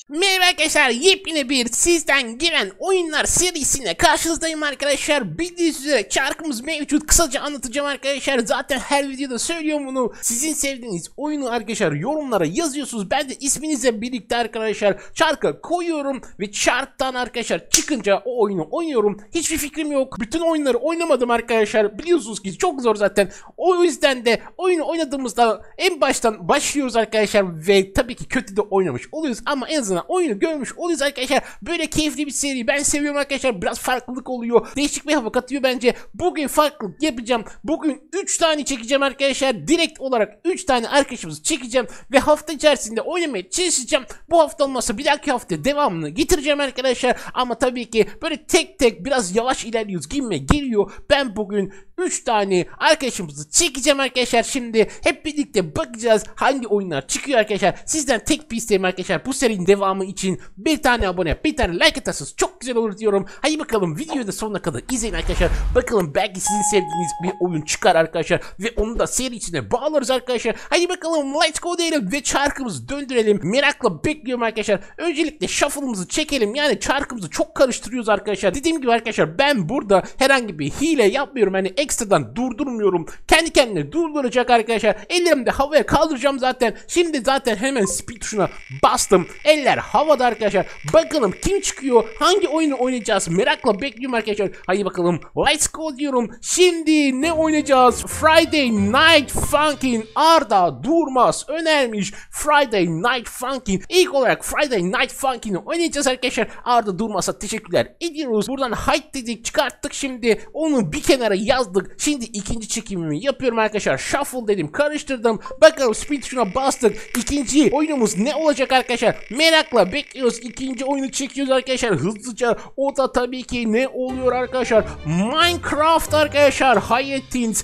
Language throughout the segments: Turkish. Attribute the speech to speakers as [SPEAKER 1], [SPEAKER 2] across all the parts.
[SPEAKER 1] Merhaba arkadaşlar, yepyeni bir sizden gelen oyunlar serisine karşınızdayım arkadaşlar. Bildiğiniz üzere çarkımız mevcut. Kısaca anlatacağım arkadaşlar. Zaten her videoda söylüyorum bunu. Sizin sevdiğiniz oyunu arkadaşlar yorumlara yazıyorsunuz. Ben de isminizle birlikte arkadaşlar çarka koyuyorum ve çarktan arkadaşlar çıkınca o oyunu oynuyorum. Hiçbir fikrim yok. Bütün oyunları oynamadım arkadaşlar. Biliyorsunuz ki çok zor zaten. O yüzden de oyunu oynadığımızda en baştan başlıyoruz arkadaşlar ve tabii ki kötü de oynamış oluyoruz ama en azından oyunu görmüş oluyoruz arkadaşlar. Böyle keyifli bir seri. Ben seviyorum arkadaşlar. Biraz farklılık oluyor. Değişik bir hava katıyor bence. Bugün farklılık yapacağım. Bugün 3 tane çekeceğim arkadaşlar. Direkt olarak 3 tane arkadaşımızı çekeceğim ve hafta içerisinde oynamaya çalışacağım. Bu hafta olmazsa bir dahaki hafta devamını getireceğim arkadaşlar. Ama tabii ki böyle tek tek biraz yavaş ilerliyoruz. Gibime geliyor. Ben bugün 3 tane arkadaşımızı çekeceğim arkadaşlar. Şimdi hep birlikte bakacağız hangi oyunlar çıkıyor arkadaşlar. Sizden tek bir isteğim arkadaşlar. Bu serinin devamı için bir tane abone, bir tane like atarsanız çok güzel olur diyorum. Hadi bakalım videoyu da sonuna kadar izleyin arkadaşlar. Bakalım belki sizin sevdiğiniz bir oyun çıkar arkadaşlar. Ve onu da seri içine bağlarız arkadaşlar. Hadi bakalım let's go diyelim ve çarkımızı döndürelim. Merakla bekliyorum arkadaşlar. Öncelikle shuffle'ımızı çekelim. Yani çarkımızı çok karıştırıyoruz arkadaşlar. Dediğim gibi arkadaşlar ben burada herhangi bir hile yapmıyorum. Yani ekstradan durdurmuyorum. Kendi kendine durduracak arkadaşlar. Ellerimde havaya kaldıracağım zaten. Şimdi zaten hemen speed tuşuna bastım. Eller havada arkadaşlar. Bakalım kim çıkıyor? Hangi oyunu oynayacağız? Merakla bekliyorum arkadaşlar. Hadi bakalım. Let's go diyorum. Şimdi ne oynayacağız? Friday Night Funkin' Arda Durmaz önermiş. Friday Night Funkin'. İlk olarak Friday Night Funkin'i oynayacağız arkadaşlar. Arda Durmaz'a teşekkürler ediyoruz. Buradan hide dedik, çıkarttık şimdi. Onu bir kenara yazdık. Şimdi ikinci çekimimi yapıyorum arkadaşlar. Shuffle dedim, karıştırdım. Bakalım speed tuşuna bastık. İkinci oyunumuz ne olacak arkadaşlar? Merakla bekliyoruz. İkinci oyunu çekiyoruz arkadaşlar hızlıca. O da tabii ki ne oluyor arkadaşlar? Minecraft arkadaşlar. Hayetins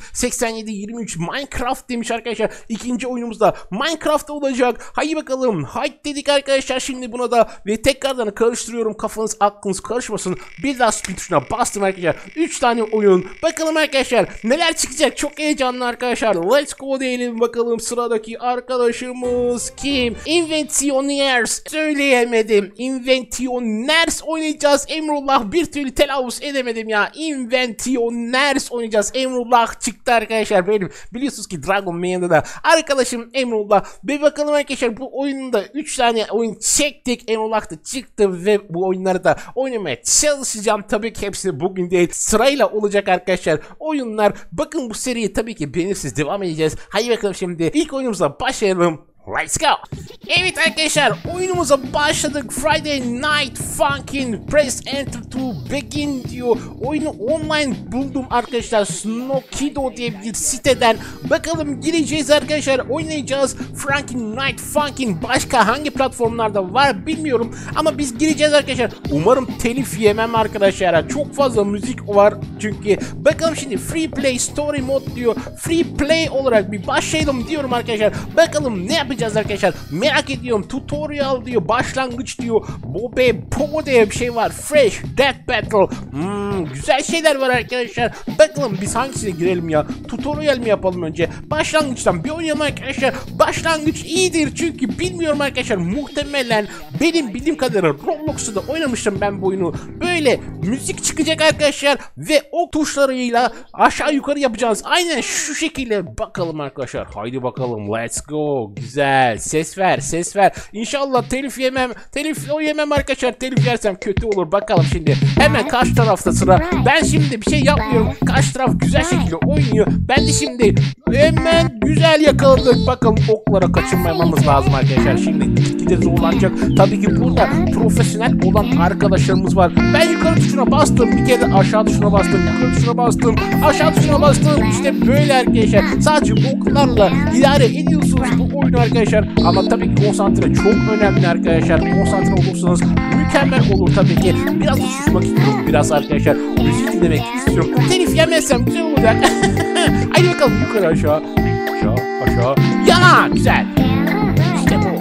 [SPEAKER 1] 8723 Minecraft demiş arkadaşlar. İkinci oyunumuzda Minecraft olacak. Haydi bakalım. Haydi dedik arkadaşlar şimdi buna da ve tekrardan karıştırıyorum. Kafanız aklınız karışmasın. Bir daha speed tuşuna bastım arkadaşlar. 3 tane oyun. Bakalım arkadaşlar neler çıkacak? Çok heyecanlı arkadaşlar. Let's go diyelim bakalım sıradaki arkadaşımız kim? Inventioners. Söyleyemedim. Inventioners oynayacağız. Emrullah bir türlü telaffuz edemedim ya. Inventioners oynayacağız. Emrullah çıktı arkadaşlar benim. Biliyorsunuz ki Dragon Man'da da arkadaşım Emrullah. Bir bakalım arkadaşlar bu oyunda 3 tane oyun çektik. Emrullah da çıktı ve bu oyunları da oynamaya çalışacağım. Tabii ki hepsi bugün değil. Sırayla olacak arkadaşlar. Oyunlar. Bakın bu seriyi tabii ki beğenirsiniz. Devam edeceğiz. Hadi bakalım şimdi ilk oyunumuza başlayalım. Let's go. Evet arkadaşlar oyunumuza başladık. Friday Night Funkin' Press Enter to Begin diyor. Oyunu online buldum arkadaşlar. Snokido diye bir siteden. Bakalım gireceğiz arkadaşlar. Oynayacağız. Friday Night Funkin' başka hangi platformlarda var bilmiyorum. Ama biz gireceğiz arkadaşlar. Umarım telif yemem arkadaşlar. Çok fazla müzik var çünkü. Bakalım şimdi Free Play Story Mode diyor. Free Play olarak bir başlayalım diyorum arkadaşlar. Bakalım ne yapacağız arkadaşlar. Merak ediyorum. Tutorial diyor. Başlangıç diyor. Bobe Po diye bir şey var. Fresh Death Battle. Güzel şeyler var arkadaşlar. Bakalım biz hangisine girelim ya. Tutorial mi yapalım önce? Başlangıçtan bir oynayalım arkadaşlar. Başlangıç iyidir çünkü bilmiyorum arkadaşlar. Muhtemelen benim bildiğim kadarıyla Roblox'ta da oynamıştım ben bu oyunu. Böyle müzik çıkacak arkadaşlar ve o tuşlarıyla aşağı yukarı yapacağız. Aynen şu şekilde bakalım arkadaşlar. Haydi bakalım. Let's go. Güzel. Ses ver. Ses ver. İnşallah telif yemem. Telif yemem arkadaşlar. Telif yersem kötü olur. Bakalım şimdi. Hemen karşı tarafta sıra. Ben şimdi bir şey yapmıyorum. Karşı taraf güzel şekilde oynuyor. Ben de şimdi hemen güzel yakaladık. Bakalım oklara kaçırmamamız lazım arkadaşlar. Şimdi gitgide zorlanacak. Tabii ki burada profesyonel olan arkadaşlarımız var. Ben yukarı tuşuna bastım. Bir kere aşağı tuşuna bastım. Yukarı tuşuna bastım. Aşağı tuşuna bastım. İşte böyle arkadaşlar. Sadece oklarla idare ediyorsunuz bu oyunu arkadaşlar. Ama tabii ki konsantre çok önemli arkadaşlar. Konsantre olursanız mükemmel olur tabii ki. Biraz da susmak istiyorum biraz arkadaşlar. Müzik dinlemek istiyorum. Telif yemezsem güzel olacak. Hadi bakalım yukarı aşağı. Aşağı aşağı. Ya güzel. İşte bu.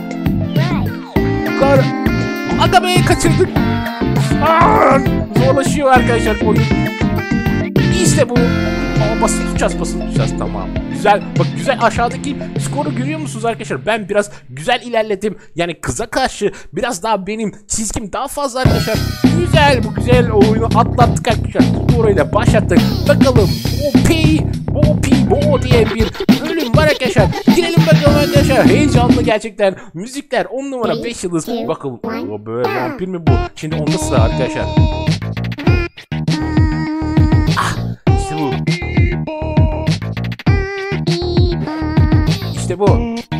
[SPEAKER 1] Yukarı. Agabeyi kaçırdık. Zorlaşıyor arkadaşlar oyun. İşte bu. Basılı tutacağız, tamam. Güzel, bak güzel, aşağıdaki skoru görüyor musunuz arkadaşlar? Ben biraz güzel ilerledim. Yani kıza karşı biraz daha benim çizgim daha fazla arkadaşlar. Güzel, bu güzel oyunu atlattık arkadaşlar. Bu orayı da başlattık. Bakalım Bo diye bir bölüm var arkadaşlar. Girelim bakalım arkadaşlar. Heyecanlı gerçekten. Müzikler 10 numara 5 yıldız. Bakalım böyle vampir mi bu? Şimdi onda sıra arkadaşlar. İşte bu. İşte bu.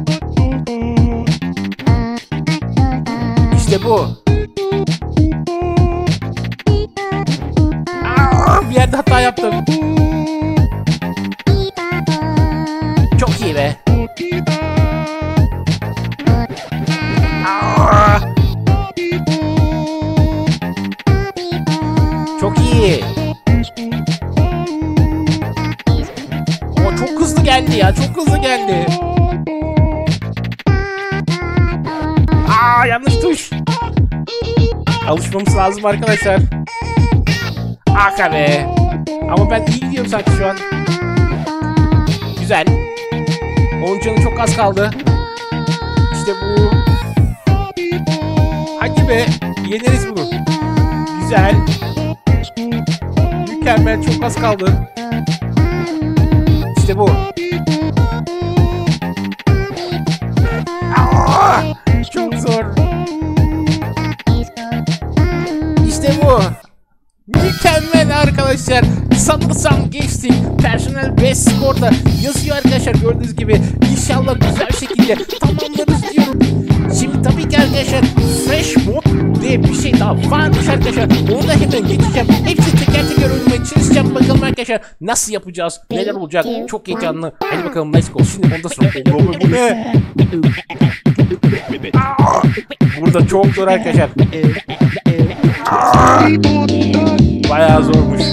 [SPEAKER 1] İşte bu. Bir yerde hata yaptım. Çok iyi be. Çok iyi. O çok hızlı geldi ya. Çok hızlı geldi. Yanlış tuş. Alışmamız lazım arkadaşlar. Be. Ama ben iyi gidiyorum sanki şu an. Güzel. Onun canı çok az kaldı. İşte bu. Hadi be. Yeneriz bunu. Güzel. Mükemmel. Çok az kaldı. İşte bu. Çok zor. İşte bu. Mükemmel arkadaşlar. Sanırsam geçtik. Personel best skorda yazıyor arkadaşlar, gördüğünüz gibi. İnşallah güzel şekilde tamamlarız diyorum. Şimdi tabii ki arkadaşlar fresh mod diye bir şey daha varmış arkadaşlar. Onu da hemen geçeceğim. Hepsini teker teker oynamaya çalışacağım. Bakalım arkadaşlar nasıl yapacağız? Neler olacak? Çok heyecanlı. Hadi bakalım, let's go. Şimdi onda sonra bu ne? Burada çok zor arkadaşlar. Bayağı zormuş.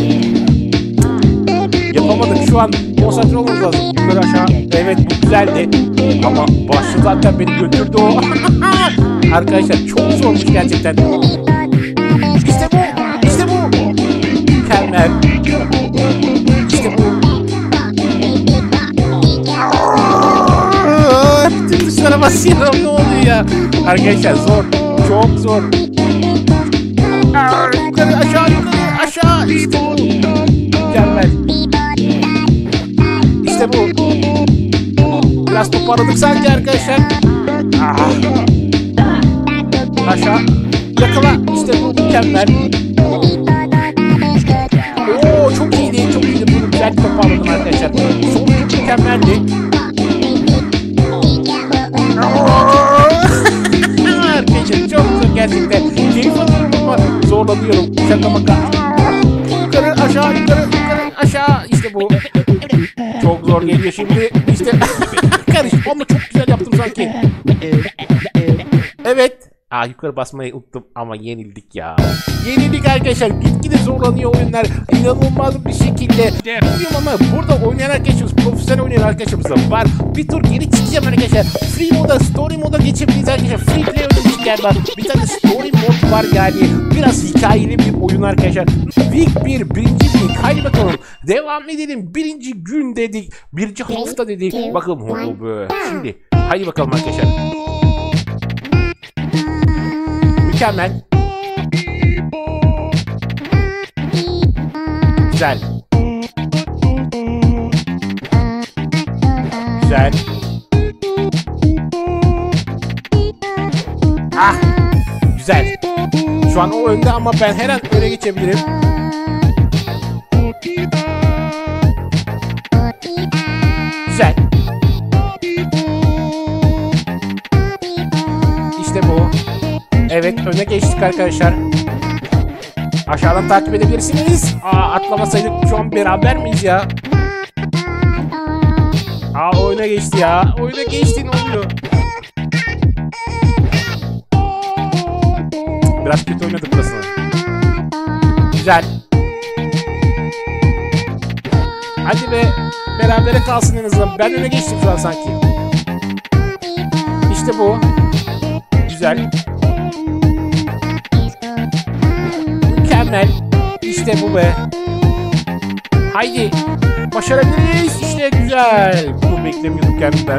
[SPEAKER 1] Yapamadık, şu an konsantre olmamız lazım. Yukarı aşağı. Evet, bu güzeldi. Ama başlı zaten beni götürdü o. Arkadaşlar çok zormuş gerçekten. İşte bu. İşte bu. Mükemmel. İşte bu. Bütün tuşlara basıyorum, ne oluyor ya? Arkadaşlar zor. Çok zor. Yukarı aşağı, yukarı aşağı. İşte bu. Mükemmel. İşte bu. Biraz toparladık sanki arkadaşlar. Aşağı. Yakala. İşte bu. Mükemmel. Çok iyiydi. Çok iyiydi. Bunu güzel toparladım arkadaşlar. Son mükemmeldi. Arkadaşlar çok zor gerçekten. Keyif alıyorum ama zorlanıyorum. Şaka maka. Yukarı aşağı, yukarı aşağı. İşte bu. Çok zor geliyor şimdi. İşte karış ama çok güzel yaptım sanki. Evet. Yukarı basmayı unuttum ama yenildik ya. Yenildik arkadaşlar. Gitgide zorlanıyor oyunlar. İnanılmaz bir şekilde. Bilmiyorum ama burada oynayan arkadaşımız, profesyonel oynayan arkadaşımız da var. Bir tur geri çıkacağım arkadaşlar. Free moda, story moda geçebiliriz arkadaşlar. Free play oynadık galiba. Bir tane story mod var yani. Biraz hikayeli bir oyun arkadaşlar. Week 1, birinci week. Haydi bakalım. Devam edelim. Birinci gün dedik. Birinci hafta dedik. Bakalım. Şimdi. Haydi bakalım arkadaşlar. Mükemmel. Güzel. Güzel. Güzel. Şu an o önde ama ben her an öne geçebilirim. Güzel. İşte bu. Evet, öne geçtik arkadaşlar. Aşağıdan takip edebilirsiniz. Atlamasaydık şu an beraber miyiz ya? Oyuna geçti ya. Oyuna geçti, ne oluyor? Biraz kötü oynadık burasını. Güzel. Hadi be. Berabere kalsın en azından. Ben öne geçtim şu an sanki. İşte bu. Güzel. Mükemmel. İşte bu be. Haydi. Başarabiliriz. İşte güzel. Bunu beklemiyordum kendimden.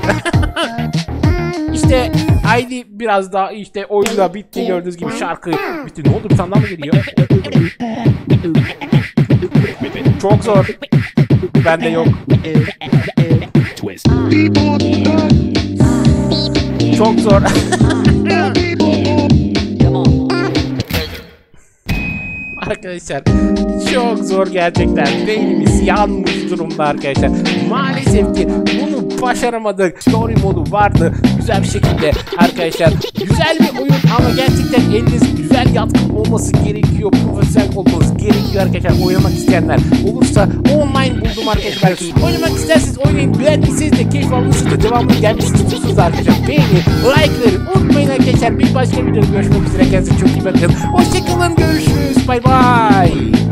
[SPEAKER 1] İşte haydi biraz daha işte oyun da bitti gördüğünüz gibi şarkı bitti. Ne oldu, bir tane daha mı geliyor? Çok zor. Bende yok. Çok zor. Arkadaşlar çok zor gerçekten. Beynimiz yanmış durumda arkadaşlar. Maalesef ki bunu başaramadık. Story modu vardı güzel bir şekilde arkadaşlar. Güzel bir oyun ama gerçekten eliniz güzel yatkın olması gerekiyor. Profesyonel olmanız gerekiyor arkadaşlar. Oynamak isteyenler olursa online buldum arkadaşlar. Oynamak isterseniz oynayın. Beğendiyseniz de keyif almışsınız da devamlı gelmesini istiyorsunuz arkadaşlar. Beğeni, like'ları unutmayın arkadaşlar. Bir başka videoda görüşmek üzere. Kendinize çok iyi bakın. Hoşçakalın, görüşürüz. Bye bye.